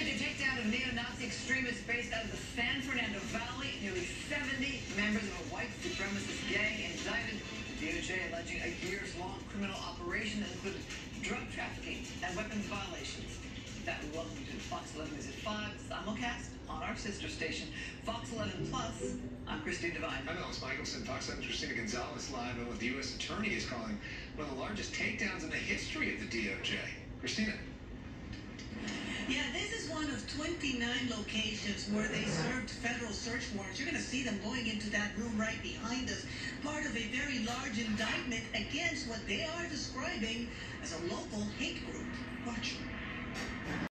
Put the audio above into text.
Major takedown of neo-Nazi extremists based out of the San Fernando Valley. Nearly 70 members of a white supremacist gang indicted. The DOJ alleging a years-long criminal operation that included drug trafficking and weapons violations. That we welcome you to Fox 11 News at 5, simulcast on our sister station, Fox 11 Plus. I'm Devine. I'm Michaelson. Fox 7's Christina Gonzalez live on what the U.S. Attorney is calling one of the largest takedowns in the history of the DOJ. Christina. Yeah, this is one of 29 locations where they served federal search warrants. You're going to see them going into that room right behind us. Part of a very large indictment against what they are describing as a local hate group. Watch.